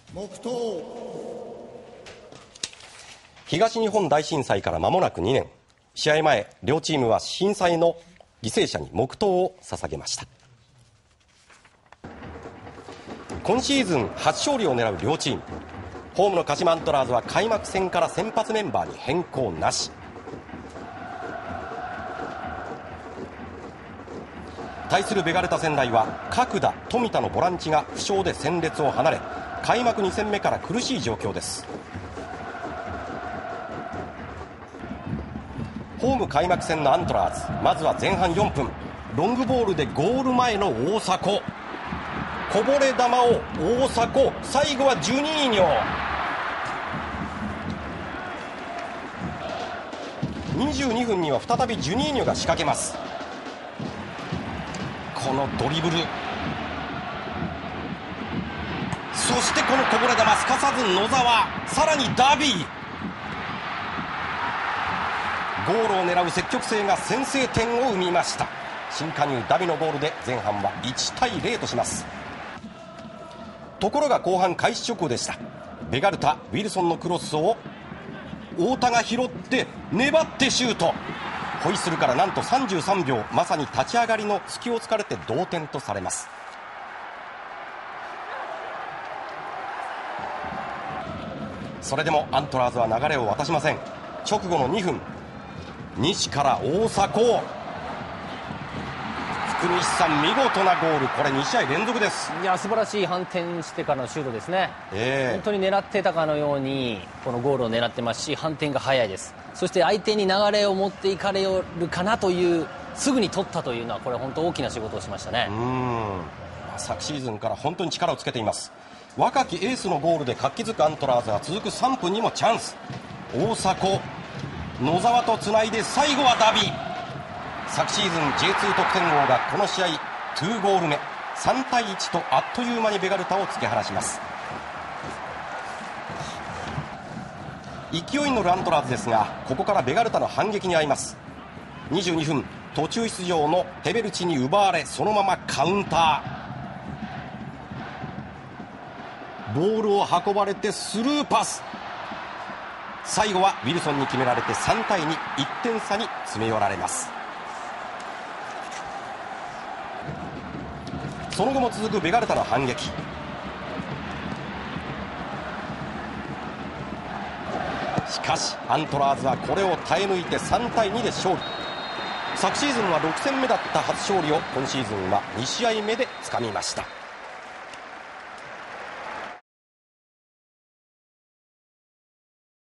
黙祷。 東日本大震災から間もなく2年。試合前、両チームは震災の犠牲者に黙祷を捧げました。今シーズン初勝利を狙う両チーム。ホームの鹿島アントラーズは開幕戦から先発メンバーに変更なし。対するベガルタ仙台は角田、富田のボランチが負傷で戦列を離れ、開幕2戦目から苦しい状況です。ホーム開幕戦のアントラーズ、まずは前半4分、ロングボールでゴール前の大迫、こぼれ球を大迫、最後はジュニーニョ。22分には再びジュニーニョが仕掛けます。このドリブル、そしてこのこぼれ球、すかさず野沢、さらにダビー。ゴールを狙う積極性が先制点を生みました。新加入ダビのゴールで前半は1対0とします。ところが後半開始直後でした。ベガルタ、ウィルソンのクロスを太田が拾って粘ってシュート。ホイッスルからなんと33秒、まさに立ち上がりの隙を突かれて同点とされます。それでもアントラーズは流れを渡しません。直後の2分、西から大迫、福西さん、見事なゴール。これ2試合連続です。 いや、素晴らしい反転してからのシュートですね。本当に狙ってたかのようにこのゴールを狙ってますし、反転が早いです。そして相手に流れを持っていかれるかなという、すぐに取ったというのは、これ本当大きな仕事をしましたね。 昨シーズンから本当に力をつけています。若きエースのゴールで活気づくアントラーズは続く3分にもチャンス。大迫、野沢とつないで最後はダビー。昨シーズン J2 得点王がこの試合2ゴール目。3対1とあっという間にベガルタを突き放します。勢いに乗るアントラーズですが、ここからベガルタの反撃に遭います。22分、途中出場のヘベルチに奪われ、そのままカウンター。ボールを運ばれてスルーパス。最後はウィルソンに決められて3対2、1点差に詰め寄られます。その後も続くベガルタの反撃。しかしアントラーズはこれを耐え抜いて3対2で勝利。昨シーズンは6戦目だった初勝利を今シーズンは2試合目でつかみました。